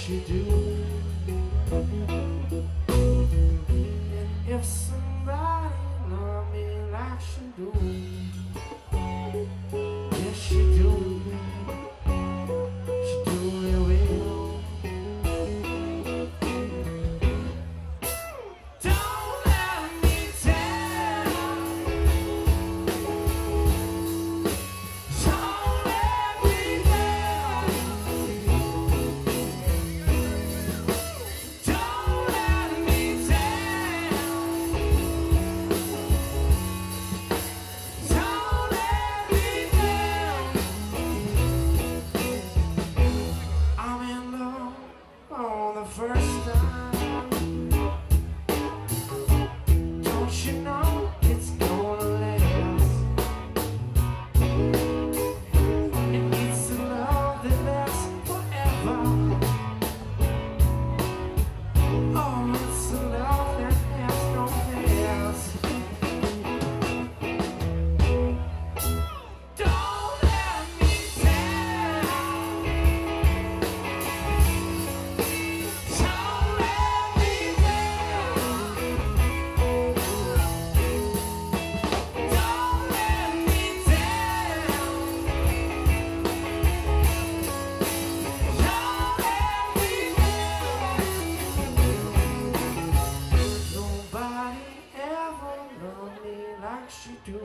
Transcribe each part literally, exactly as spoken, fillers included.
you do. And if somebody love me like she do, yes she do, she do it well. Don't let me down, don't let me down, don't let me down, don't let me down. I'm in love for the first time. Don't you know it's gonna last? And it's a love that lasts forever. Oh, it's a love that has no past. Don't let me down, don't let me down, don't let me down, don't let me down. Nobody ever loved me like she do.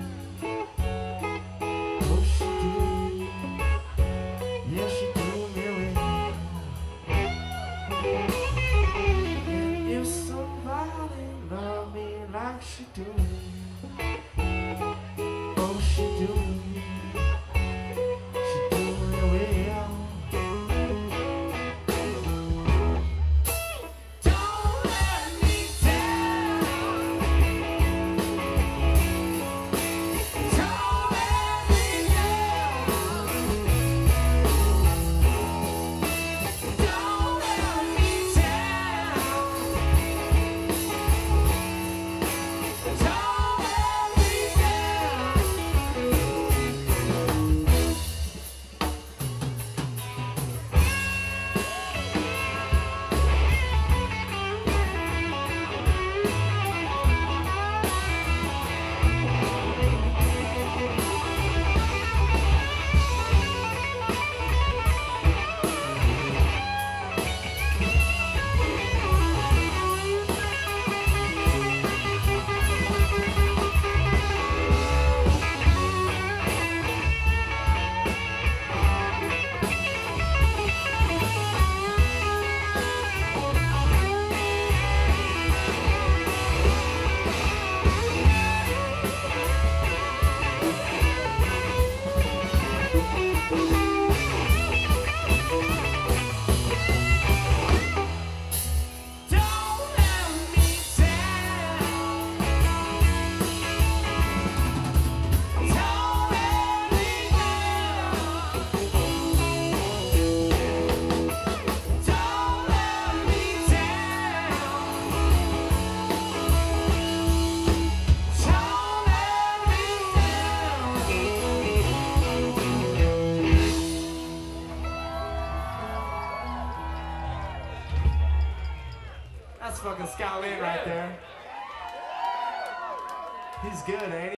Oh, she do. Yeah, she do me well. And if somebody loved me like she do, oh, she do. She do me well. Don't let me down, don't let me down, don't let me down, don't let me That's fucking Scott Lynn right there. He's good, ain't he?